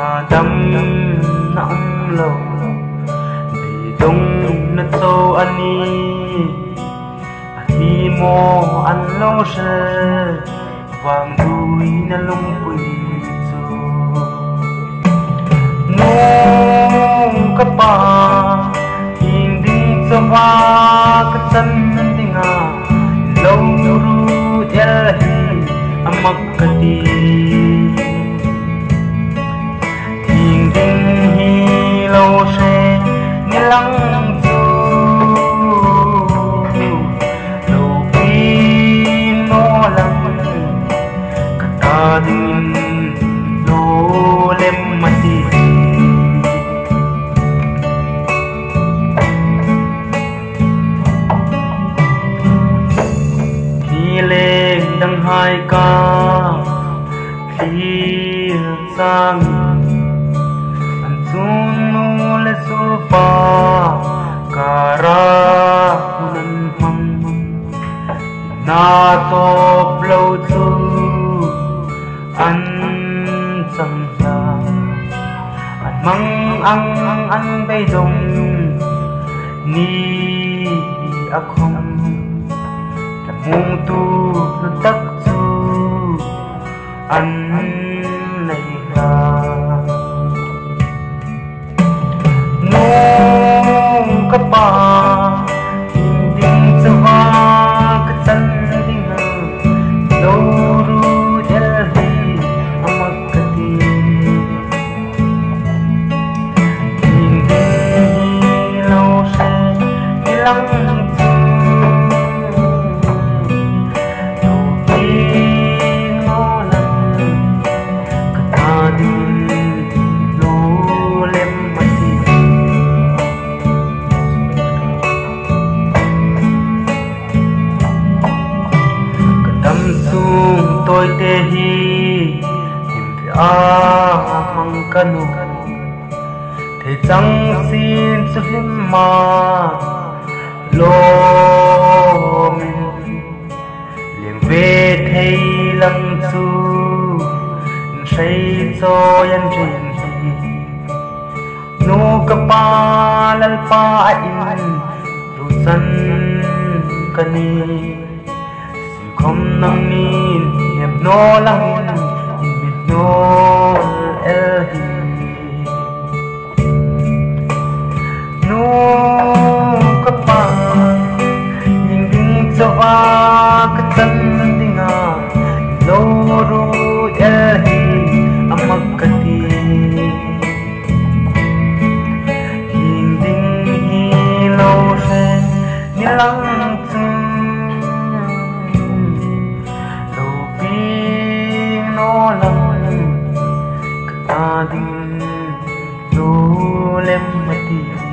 đâm nặng lâu vì đông nó sâu anh đi mò ăn lâu sẽ vàng đuôi nó lung quỳ nung cấp ba in đi cho hoa cái chân đi ngà lâu ru theo hi amak kati in đi hi lâu sẽ ni lăng chu lâu pin no lăng kata din lo lem mati lên đằng hai ca khi sang anh xuống nu le sofa cara hunan mang na to blow chu anh sang ra anh mang anh bay dong ni akhom mung tu lu tak chu an nei ra nung ka pa ding chawa ka chan ding lo ru del hi amak ti ding hi lo se ilang tôi te hi him a mang kanu thế chẳng xin cho him ma lo min liền về thấy lăng chu say cho yan rin nu kapa lalpa in ru san kani không nang min hiệp no lang mit no el hi no kapa ning ding chawa ka chan dinga lo ru el hi amak kati ning ding hi lo se ni lang Kading lo lem mati